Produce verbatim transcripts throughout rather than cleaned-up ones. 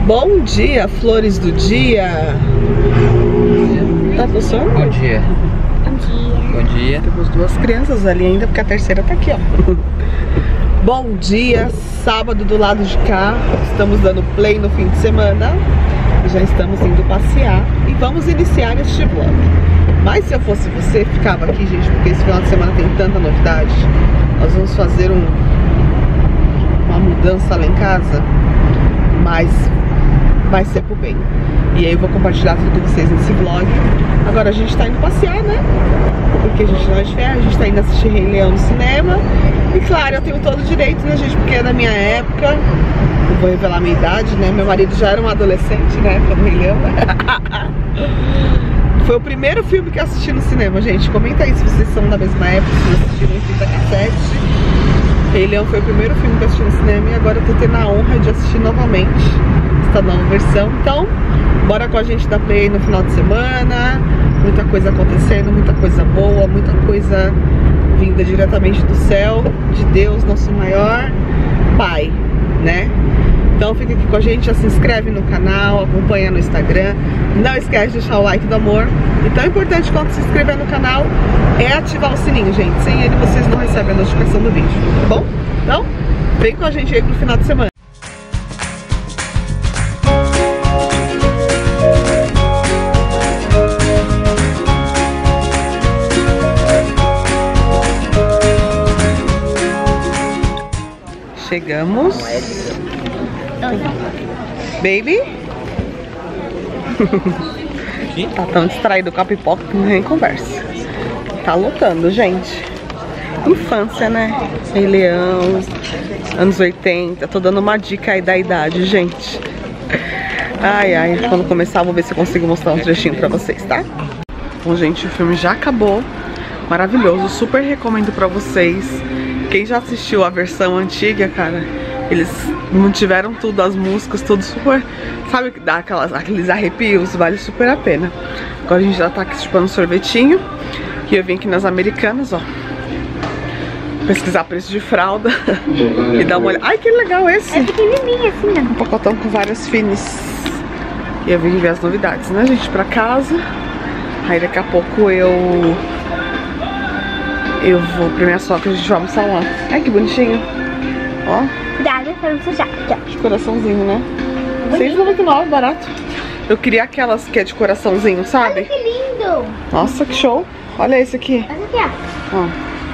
Bom dia, flores do dia. Tá funcionando? Bom dia. Bom dia. Bom dia. Temos duas crianças ali ainda, porque a terceira tá aqui, ó. Bom dia, sábado do lado de cá. Estamos dando play no fim de semana. Já estamos indo passear e vamos iniciar este vlog. Mas se eu fosse você, ficava aqui, gente, porque esse final de semana tem tanta novidade. Nós vamos fazer um, uma mudança lá em casa, mas vai ser pro bem. E aí eu vou compartilhar tudo com vocês nesse vlog. Agora a gente tá indo passear, né? Porque a gente não é de ferro, a gente tá indo assistir Rei Leão no cinema. E claro, eu tenho todo o direito, né, gente? Porque é da minha época. Não vou revelar a minha idade, né? Meu marido já era um adolescente, né? Como Rei Leão. Foi o primeiro filme que eu assisti no cinema, gente. Comenta aí se vocês são da mesma época, se vocês assistiram em fita cassete. Rei Leão foi o primeiro filme que eu assisti no cinema e agora eu tô tendo a honra de assistir novamente essa nova versão. Então, bora com a gente dar play no final de semana. Muita coisa acontecendo, muita coisa boa, muita coisa vinda diretamente do céu, de Deus, nosso maior Pai, né? Então fica aqui com a gente, já se inscreve no canal, acompanha no Instagram. Não esquece de deixar o like do amor. E tão importante quanto se inscrever no canal é ativar o sininho, gente. Sem ele vocês não recebem a notificação do vídeo, tá bom? Então, vem com a gente aí pro final de semana. Chegamos. Baby? Tá tão distraído com a pipoca que nem conversa. Tá lotando, gente. Infância, né? Rei Leão, anos oitenta. Tô dando uma dica aí da idade, gente. Ai, ai. Quando começar, vou ver se eu consigo mostrar um trechinho pra vocês, tá? Bom, gente, o filme já acabou. Maravilhoso. Super recomendo pra vocês. Quem já assistiu a versão antiga, cara, eles mantiveram tudo, as músicas, tudo super, sabe, dá aquelas, aqueles arrepios, vale super a pena. Agora a gente já tá aqui chupando sorvetinho. E eu vim aqui nas Americanas, ó, pesquisar preço de fralda e dar uma olhada. Ai, que legal esse! É pequenininho assim, né? Um pacotão com várias finis. E eu vim ver as novidades, né, gente, pra casa. Aí daqui a pouco eu... Eu vou pra minha sogra, a gente vai almoçar lá. Ai, que bonitinho. Ó. Cuidado pra não sujar. Aqui, ó. De coraçãozinho, né? seis e noventa e nove, barato. Eu queria aquelas que é de coraçãozinho, sabe? Olha que lindo. Nossa, que show. Olha esse aqui. Olha aqui, ó. Ó.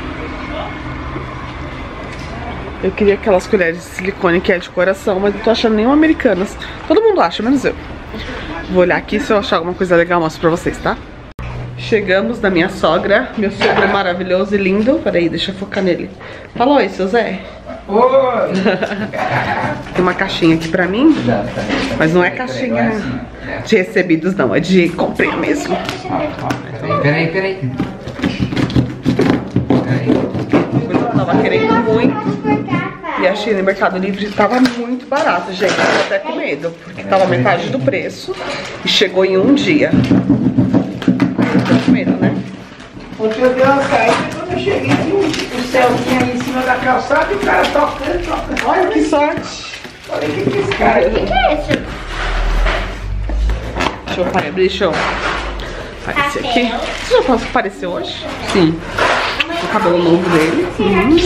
Eu queria aquelas colheres de silicone que é de coração, mas não tô achando nenhuma Americanas. Todo mundo acha, menos eu. Vou olhar aqui, se eu achar alguma coisa legal, eu mostro pra vocês, tá? Chegamos na minha sogra. Meu sogro é maravilhoso e lindo. Peraí, deixa eu focar nele. Fala oi, seu Zé. Oi! Tem uma caixinha aqui pra mim. Mas não é caixinha de recebidos, não. É de comprinha mesmo. Peraí, peraí. Eu tava querendo muito. E achei no Mercado Livre, tava muito barato, gente. Eu tô até com medo, porque tava metade do preço. E chegou em um dia. Eu tô com medo, né? Ontem eu dei uma saída, quando eu cheguei, tinha um céuzinho ali em cima da calçada e o cara tocando, tocando. Olha que sorte! Falei, o que que é esse cara O aí? que é isso? Deixa eu aparecer, deixa eu aparecer aqui. Você já apareceu hoje? Sim. O cabelo novo dele. Uhum.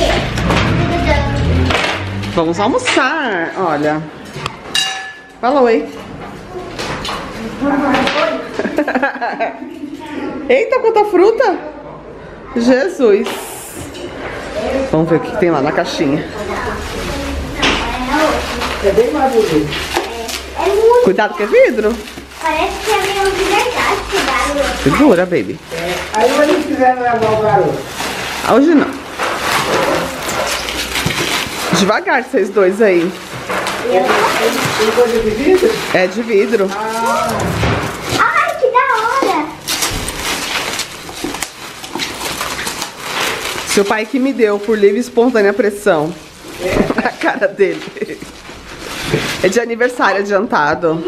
Vamos almoçar, olha. Fala oi. Eita, quanta fruta! Jesus! Vamos ver o que tem lá na caixinha. É bem maduro. É muito. Cuidado que é vidro. Parece que é meio de verdade esse barulho. Segura, baby. É. Aí hoje eles quiseram levar o garoto. Hoje não. Devagar vocês dois aí. Tem coisa de vidro? É de vidro. Ai, que da hora. Seu pai que me deu por livre e espontânea pressão. É. A cara dele. É de aniversário adiantado.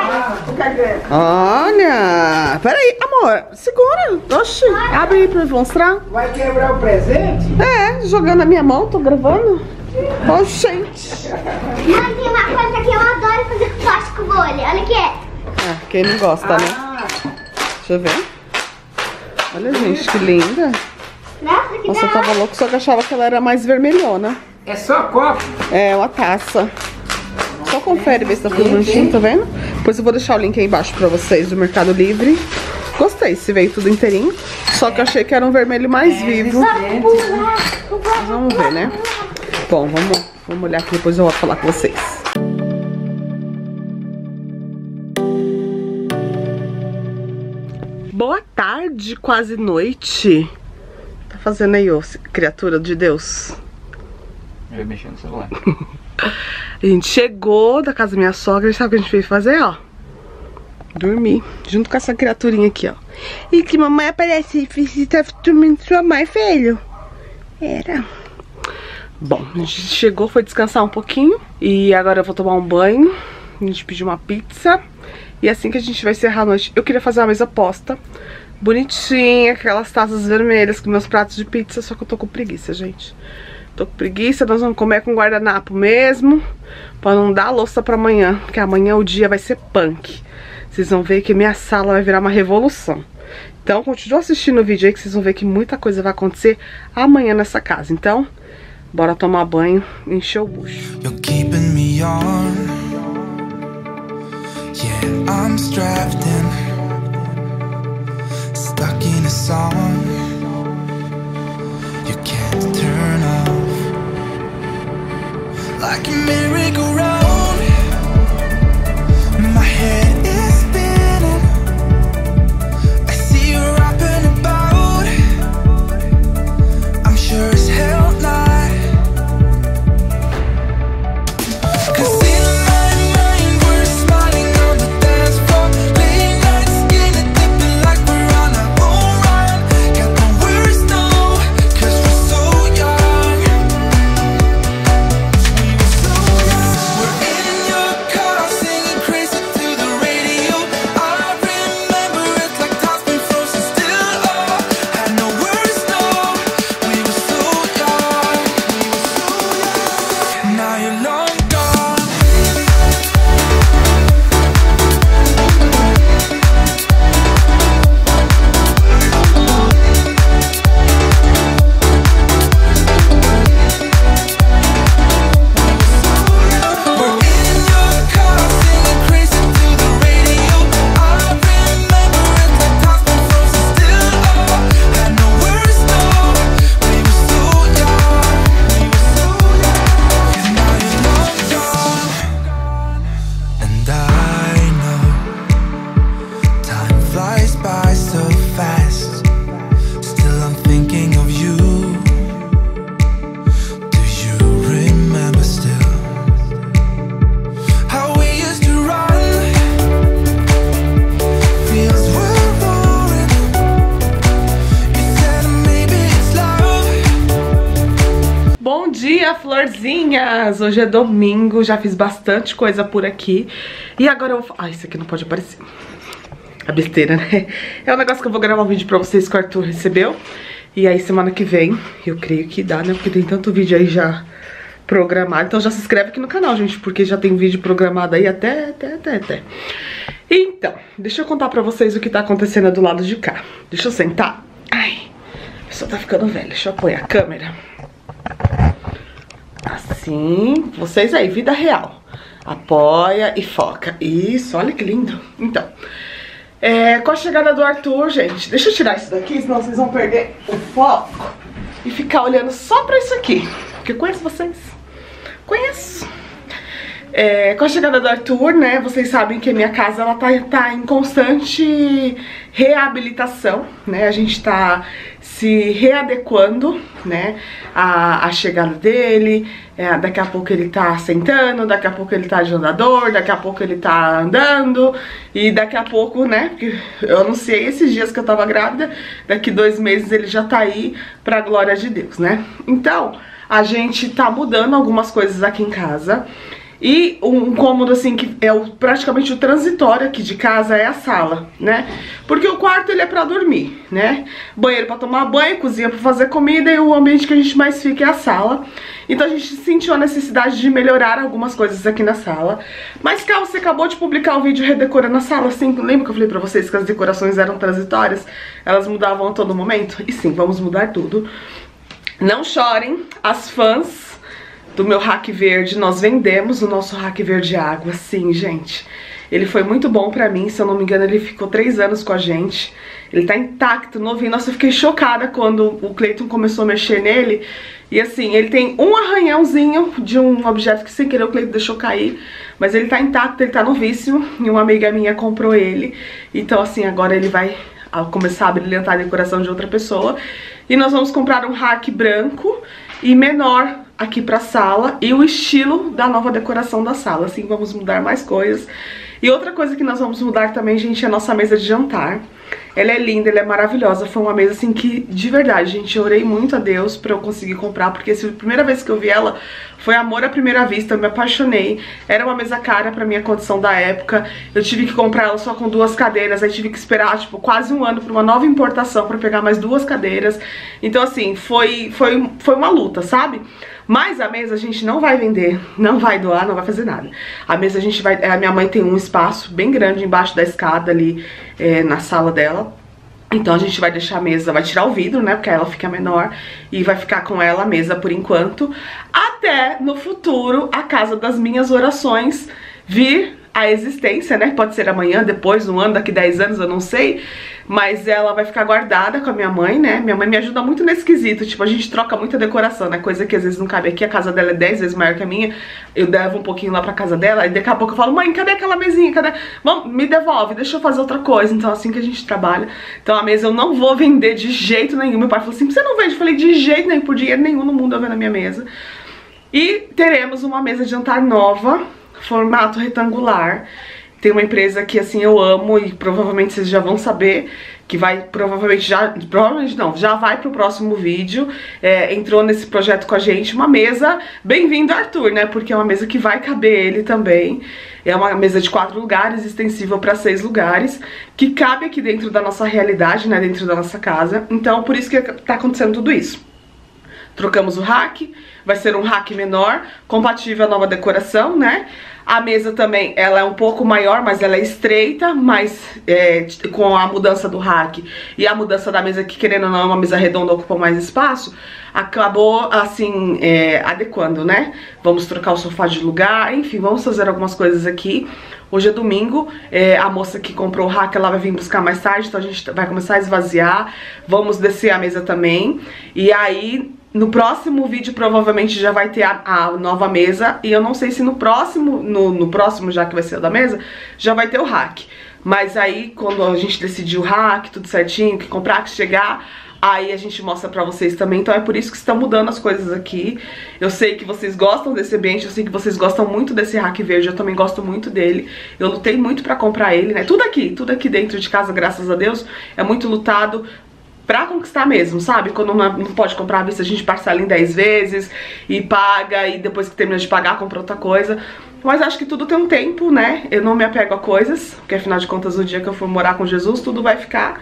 Olha. Peraí, amor. Segura. Oxi. Abre aí pra eu mostrar. Vai quebrar o presente? É, jogando na minha mão, tô gravando. Oh, gente. Mãe, tem uma coisa que eu adoro fazer com plástico, vou. Quem não gosta, né? Ah, Deixa eu ver. Olha, gente, que linda. Nossa, que Nossa, eu da tava hora. louco, só que eu achava que ela era mais vermelhona. é só copo. É, uma taça. Só confere, ver se tá tudo bonitinho, tá vendo? Depois eu vou deixar o link aí embaixo pra vocês do Mercado Livre. Gostei, se veio tudo inteirinho. Só que eu achei que era um vermelho mais vivo. Mas vamos ver, né? Bom, vamos, vamos olhar aqui, depois eu volto falar com vocês. Boa tarde, quase noite. Tá fazendo aí, ô criatura de Deus? Eu ia mexer no celular. A gente chegou da casa da minha sogra e sabe o que a gente veio fazer, ó? Dormir, junto com essa criaturinha aqui, ó. E que mamãe aparece, você tá dormindo com sua mãe, filho? Era. Bom, a gente chegou, foi descansar um pouquinho. E agora eu vou tomar um banho. A gente pediu uma pizza. E assim que a gente vai encerrar a noite, eu queria fazer uma mesa posta bonitinha, aquelas taças vermelhas com meus pratos de pizza. Só que eu tô com preguiça, gente. Tô com preguiça, nós vamos comer com guardanapo mesmo, pra não dar louça pra amanhã, porque amanhã o dia vai ser punk. Vocês vão ver que minha sala vai virar uma revolução. Então continua assistindo o vídeo aí que vocês vão ver que muita coisa vai acontecer amanhã nessa casa. Então, bora tomar banho e encher o bucho. You're keeping me on. Yeah, I'm strapped in, stuck in a song you can't turn off. Like a merry-go-round, my head is spinning. I see you rapping about, I'm sure as hell not. 'Cause in my mind we're smiling on the dance floor, late nights skinny dipping like we're on our own run. Got the words though, 'cause we're so young. We were so young. We're in your car singing crazy to the radio. I remember it like time's been frozen still. Oh, had no words though. We were so young. We were so young. Now you're long gone. We're in your car singing crazy to the radio. I remember it like time's been frozen still. Oh, had no words though. We were so young. We were so young. And now you're long gone. And I know time flies by so fast. Still I'm thinking of you. Do you remember still how we used to run? Fields were roaring. You said maybe it's love. Bom dia, florzinhas! Hoje é domingo, já fiz bastante coisa por aqui. E agora eu vou... Ah, isso aqui não pode aparecer. A besteira, né? É um negócio que eu vou gravar um vídeo pra vocês que o Arthur recebeu. E aí semana que vem, eu creio que dá, né? Porque tem tanto vídeo aí já programado. Então já se inscreve aqui no canal, gente, porque já tem vídeo programado aí até, até, até, até. Então, deixa eu contar pra vocês o que tá acontecendo do lado de cá. Deixa eu sentar. Ai, a pessoa tá ficando velha. Deixa eu apoiar a câmera. Assim, vocês aí, vida real. Apoia e foca. Isso, olha que lindo. Então, é, com a chegada do Arthur, gente, deixa eu tirar isso daqui, senão vocês vão perder o foco e ficar olhando só pra isso aqui. Porque eu conheço vocês. Conheço. É, com a chegada do Arthur, né, vocês sabem que a minha casa, ela tá, tá em constante reabilitação, né, a gente tá se readequando, né, a, a chegada dele, é, daqui a pouco ele tá sentando, daqui a pouco ele tá de andador, daqui a pouco ele tá andando, e daqui a pouco, né, porque eu anunciei esses dias que eu tava grávida, daqui dois meses ele já tá aí pra glória de Deus, né. Então, a gente tá mudando algumas coisas aqui em casa. E um cômodo assim que é o, praticamente o transitório aqui de casa é a sala, né? Porque o quarto ele é pra dormir, né? Banheiro pra tomar banho, cozinha pra fazer comida e o ambiente que a gente mais fica é a sala. Então a gente sentiu a necessidade de melhorar algumas coisas aqui na sala. Mas, Ká, você acabou de publicar o vídeo redecorando a sala, assim, lembra que eu falei pra vocês que as decorações eram transitórias? Elas mudavam a todo momento? E sim, vamos mudar tudo. Não chorem, as fãs do meu rack verde, nós vendemos o nosso rack verde água, sim, gente. Ele foi muito bom pra mim, se eu não me engano ele ficou três anos com a gente. Ele tá intacto, novinho. Nossa, eu fiquei chocada quando o Cleiton começou a mexer nele. E assim, ele tem um arranhãozinho de um objeto que sem querer o Cleiton deixou cair. Mas ele tá intacto, ele tá novíssimo. E uma amiga minha comprou ele. Então assim, agora ele vai começar a brilhantar a decoração de outra pessoa. E nós vamos comprar um rack branco e menor aqui pra sala. E o estilo da nova decoração da sala. Assim, vamos mudar mais coisas. E outra coisa que nós vamos mudar também, gente, é a nossa mesa de jantar. Ela é linda, ela é maravilhosa. Foi uma mesa assim que, de verdade, gente, eu orei muito a Deus pra eu conseguir comprar. Porque a primeira vez que eu vi ela foi amor à primeira vista, eu me apaixonei. Era uma mesa cara pra minha condição da época. Eu tive que comprar ela só com duas cadeiras. Aí tive que esperar, tipo, quase um ano pra uma nova importação pra pegar mais duas cadeiras. Então assim, foi, foi, foi uma luta, sabe? Mas a mesa a gente não vai vender, não vai doar, não vai fazer nada. A mesa a gente vai... A minha mãe tem um espaço bem grande embaixo da escada ali, é, na sala dela. Então a gente vai deixar a mesa, vai tirar o vidro, né, porque ela fica menor. E vai ficar com ela a mesa por enquanto. Até no futuro a casa das minhas orações vir a existência, né? Pode ser amanhã, depois, um ano, daqui dez anos, eu não sei. Mas ela vai ficar guardada com a minha mãe, né? Minha mãe me ajuda muito nesse quesito. Tipo, a gente troca muita decoração, né? Coisa que às vezes não cabe aqui. A casa dela é dez vezes maior que a minha. Eu devo um pouquinho lá pra casa dela. E daqui a pouco eu falo, mãe, cadê aquela mesinha? Cadê? Mãe, me devolve, deixa eu fazer outra coisa. Então assim que a gente trabalha. Então a mesa eu não vou vender de jeito nenhum. Meu pai falou assim, você não vende? Eu falei, de jeito nenhum, por dinheiro nenhum no mundo eu vendo a minha mesa. E teremos uma mesa de jantar nova, formato retangular. Tem uma empresa que assim eu amo e provavelmente vocês já vão saber, que vai provavelmente já, provavelmente não, já vai pro próximo vídeo. É, entrou nesse projeto com a gente uma mesa, bem-vindo Arthur, né? Porque é uma mesa que vai caber ele também. É uma mesa de quatro lugares, extensível para seis lugares, que cabe aqui dentro da nossa realidade, né? Dentro da nossa casa. Então por isso que tá acontecendo tudo isso. Trocamos o rack, vai ser um rack menor, compatível à nova decoração, né? A mesa também, ela é um pouco maior, mas ela é estreita, mas é, com a mudança do rack e a mudança da mesa, que querendo ou não é uma mesa redonda, ocupa mais espaço, acabou assim, é, adequando, né? Vamos trocar o sofá de lugar, enfim, vamos fazer algumas coisas aqui. Hoje é domingo, é, a moça que comprou o rack, ela vai vir buscar mais tarde, então a gente vai começar a esvaziar, vamos descer a mesa também, e aí... No próximo vídeo provavelmente já vai ter a, a nova mesa. E eu não sei se no próximo, no, no próximo já que vai ser o da mesa, já vai ter o rack. Mas aí quando a gente decidir o rack, tudo certinho, que comprar, que chegar, aí a gente mostra pra vocês também. Então é por isso que estão mudando as coisas aqui. Eu sei que vocês gostam desse ambiente, eu sei que vocês gostam muito desse rack verde. Eu também gosto muito dele. Eu lutei muito pra comprar ele, né? Tudo aqui, tudo aqui dentro de casa, graças a Deus, é muito lutado pra conquistar mesmo, sabe? Quando não, não pode comprar à vista, a gente parcela em dez vezes e paga, e depois que termina de pagar, compra outra coisa. Mas acho que tudo tem um tempo, né? Eu não me apego a coisas, porque afinal de contas, o dia que eu for morar com Jesus, tudo vai ficar.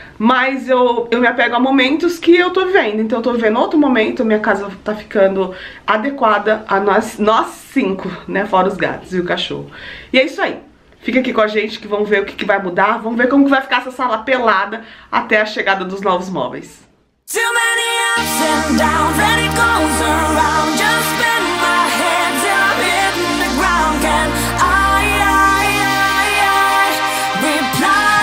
Mas eu, eu me apego a momentos que eu tô vivendo. Então eu tô vivendo outro momento, minha casa tá ficando adequada a nós, nós cinco, né? Fora os gatos e o cachorro. E é isso aí. Fica aqui com a gente que vamos ver o que, que vai mudar. Vamos ver como que vai ficar essa sala pelada até a chegada dos novos móveis. Too many ups and downs and it goes around. Just spin my head till I'm hitting the ground. Can I, I, I, I reply?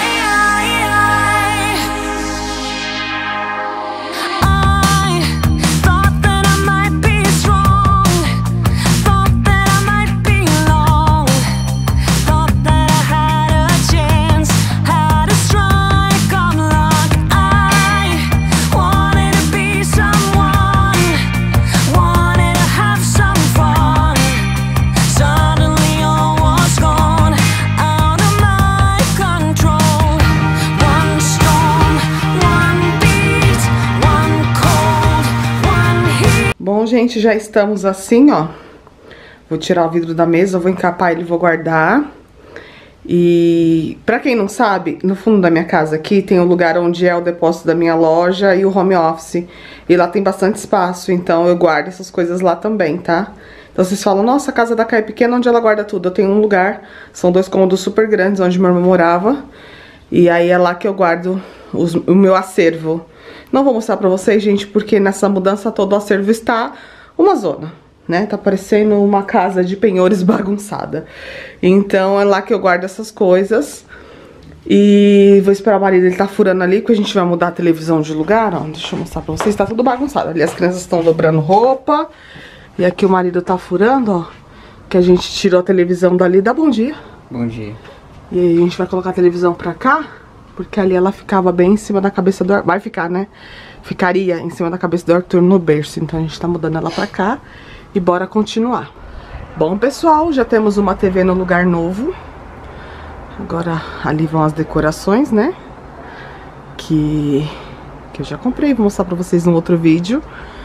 I thought that I might be strong. Thought that I might be long. Thought that I had a chance. Had a strike on luck. I wanted to be someone. Wanted to have some fun. Suddenly all was gone. Out of my control. One storm, one beat, one cold, one heat. Bom, gente, já estamos assim, ó, Vou tirar o vidro da mesa, vou encapar ele e vou guardar. E pra quem não sabe, no fundo da minha casa aqui tem o lugar onde é o depósito da minha loja e o home office. E lá tem bastante espaço, então eu guardo essas coisas lá também, tá? Então vocês falam, nossa, a casa da Kai é pequena, onde ela guarda tudo? Eu tenho um lugar, são dois cômodos super grandes, onde meu irmão morava. E aí é lá que eu guardo os, o meu acervo. Não vou mostrar pra vocês, gente, porque nessa mudança todo o acervo está uma zona, né? Tá parecendo uma casa de penhores bagunçada. Então é lá que eu guardo essas coisas. E vou esperar o marido, ele tá furando ali, porque a gente vai mudar a televisão de lugar, ó. Deixa eu mostrar pra vocês, tá tudo bagunçado. Ali as crianças estão dobrando roupa. E aqui o marido tá furando, ó. Que a gente tirou a televisão dali. Dá bom dia. Bom dia. E aí a gente vai colocar a televisão pra cá, porque ali ela ficava bem em cima da cabeça do Arthur. Vai ficar, né? Ficaria em cima da cabeça do Arthur no berço. Então a gente tá mudando ela pra cá. E bora continuar. Bom, pessoal, já temos uma T V no lugar novo. Agora ali vão as decorações, né? Que, que eu já comprei, vou mostrar pra vocês no outro vídeo.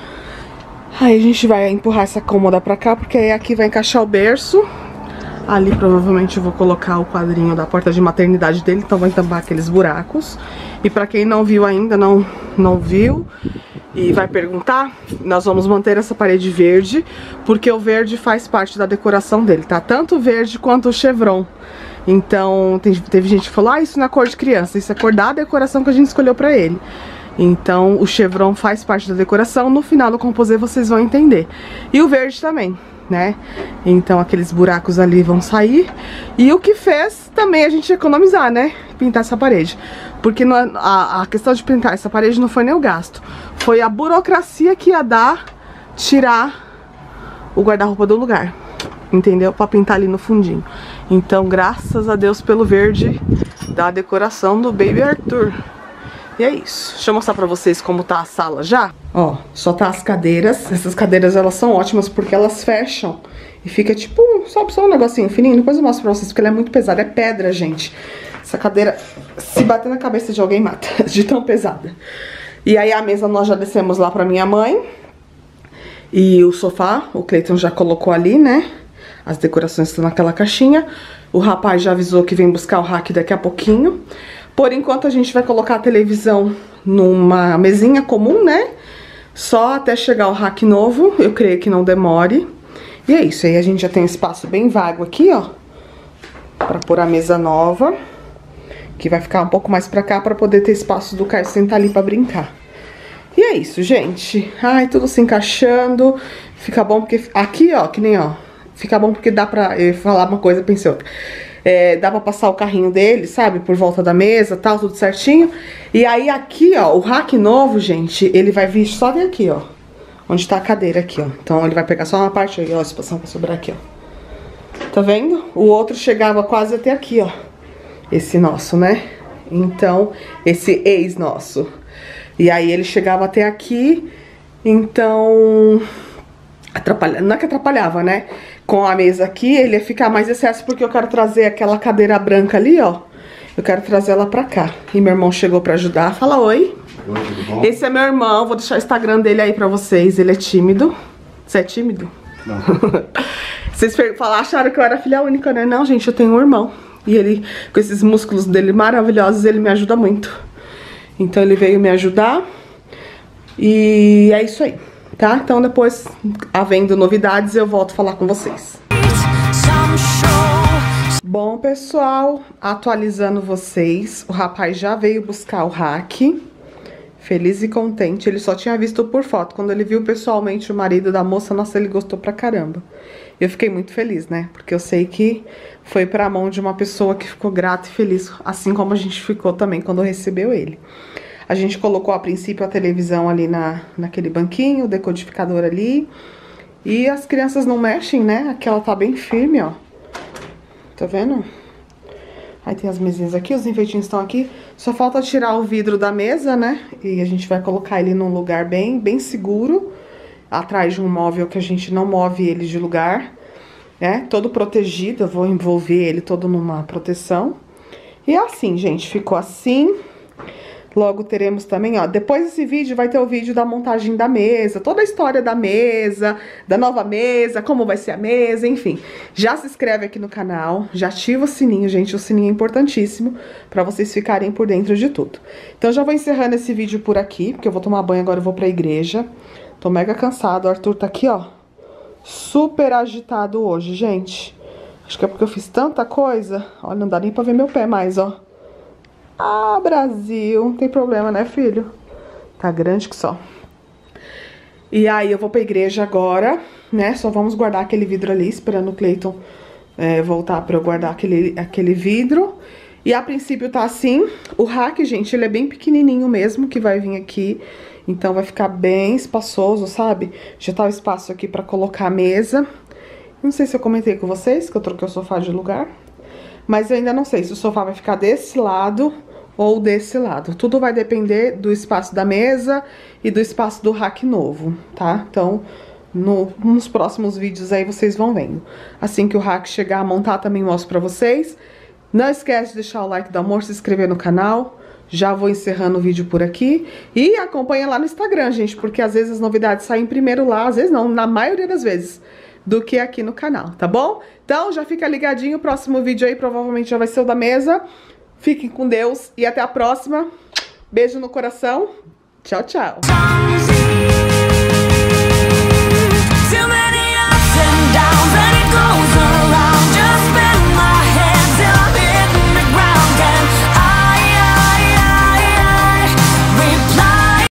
Aí a gente vai empurrar essa cômoda pra cá, porque aí aqui vai encaixar o berço. Ali provavelmente eu vou colocar o quadrinho da porta de maternidade dele, então vai tampar aqueles buracos. E pra quem não viu ainda, não, não viu e vai perguntar, nós vamos manter essa parede verde, porque o verde faz parte da decoração dele, tá? Tanto o verde quanto o chevron. Então tem, teve gente que falou, ah, isso não é cor de criança, isso é cor da decoração que a gente escolheu pra ele. Então o chevron faz parte da decoração, no final do composê vocês vão entender. E o verde também, né? Então aqueles buracos ali vão sair. E o que fez também a gente economizar, né? Pintar essa parede. Porque não, a, a questão de pintar essa parede não foi nem o gasto, foi a burocracia que ia dar tirar o guarda-roupa do lugar, entendeu? Pra pintar ali no fundinho. Então graças a Deus pelo verde da decoração do Baby Arthur. E é isso. Deixa eu mostrar pra vocês como tá a sala já. Ó, só tá as cadeiras. Essas cadeiras, elas são ótimas porque elas fecham. E fica tipo, só, só um negocinho fininho. Depois eu mostro pra vocês porque ela é muito pesada. É pedra, gente. Essa cadeira, se bater na cabeça de alguém, mata. De tão pesada. E aí a mesa nós já descemos lá pra minha mãe. E o sofá, o Cleiton já colocou ali, né? As decorações estão naquela caixinha. O rapaz já avisou que vem buscar o rack daqui a pouquinho. Por enquanto a gente vai colocar a televisão numa mesinha comum, né? Só até chegar o rack novo, eu creio que não demore. E é isso, aí a gente já tem um espaço bem vago aqui, ó. Pra pôr a mesa nova. Que vai ficar um pouco mais pra cá pra poder ter espaço do Caio sentar ali pra brincar. E é isso, gente. Ai, tudo se encaixando. Fica bom porque... Aqui, ó, que nem, ó. Fica bom porque dá pra... Eu ia falar uma coisa, pensei outra. É, dá pra passar o carrinho dele, sabe? Por volta da mesa, tal, tudo certinho. E aí aqui, ó, o rack novo, gente, ele vai vir só daqui, ó. Onde tá a cadeira aqui, ó. Então ele vai pegar só uma parte aí, ó, a espação vai sobrar aqui, ó. Tá vendo? O outro chegava quase até aqui, ó. Esse nosso, né? Então, esse ex nosso. E aí ele chegava até aqui, então... Atrapalha... Não é que atrapalhava, né? Com a mesa aqui, ele ia ficar mais excesso porque eu quero trazer aquela cadeira branca ali, ó. Eu quero trazer ela pra cá. E meu irmão chegou pra ajudar. Fala oi. Oi, tudo bom? Esse é meu irmão, vou deixar o Instagram dele aí pra vocês. Ele é tímido. Você é tímido? Não. Vocês falaram, acharam que eu era filha única, né? Não, gente, eu tenho um irmão. E ele, com esses músculos dele maravilhosos, ele me ajuda muito. Então ele veio me ajudar. E é isso aí. Tá? Então depois, havendo novidades, eu volto a falar com vocês. Bom, pessoal, atualizando vocês, o rapaz já veio buscar o rack. Feliz e contente, ele só tinha visto por foto. Quando ele viu pessoalmente o marido da moça, nossa, ele gostou pra caramba. Eu fiquei muito feliz, né? Porque eu sei que foi pra mão de uma pessoa que ficou grata e feliz, assim como a gente ficou também quando recebeu ele. A gente colocou a princípio a televisão ali na, naquele banquinho, o decodificador ali. E as crianças não mexem, né? Aqui ela tá bem firme, ó. Tá vendo? Aí tem as mesinhas aqui, os enfeitinhos estão aqui. Só falta tirar o vidro da mesa, né? E a gente vai colocar ele num lugar bem, bem seguro. Atrás de um móvel que a gente não move ele de lugar. Né? Todo protegido, eu vou envolver ele todo numa proteção. E é assim, gente, ficou assim. Logo teremos também, ó, depois desse vídeo vai ter o vídeo da montagem da mesa, toda a história da mesa, da nova mesa, como vai ser a mesa, enfim. Já se inscreve aqui no canal, já ativa o sininho, gente, o sininho é importantíssimo pra vocês ficarem por dentro de tudo. Então já vou encerrando esse vídeo por aqui, porque eu vou tomar banho agora, eu vou pra igreja. Tô mega cansado, o Arthur tá aqui, ó, super agitado hoje, gente. Acho que é porque eu fiz tanta coisa, olha, não dá nem pra ver meu pé mais, ó. Ah, Brasil, não tem problema, né, filho? Tá grande que só. E aí eu vou pra igreja agora, né? Só vamos guardar aquele vidro ali, esperando o Cleiton é, voltar pra eu guardar aquele, aquele vidro. E a princípio tá assim. O rack, gente, ele é bem pequenininho mesmo, que vai vir aqui. Então vai ficar bem espaçoso, sabe? Já tá o espaço aqui pra colocar a mesa. Não sei se eu comentei com vocês, que eu troquei o sofá de lugar. Mas eu ainda não sei se o sofá vai ficar desse lado ou desse lado. Tudo vai depender do espaço da mesa e do espaço do rack novo, tá? Então, no, nos próximos vídeos aí vocês vão vendo. Assim que o rack chegar a montar, também mostro pra vocês. Não esquece de deixar o like do amor, se inscrever no canal. Já vou encerrando o vídeo por aqui. E acompanha lá no Instagram, gente, porque às vezes as novidades saem primeiro lá, às vezes não, na maioria das vezes, do que aqui no canal, tá bom? Então já fica ligadinho, o próximo vídeo aí provavelmente já vai ser o da mesa. Fiquem com Deus e até a próxima. Beijo no coração. Tchau, tchau.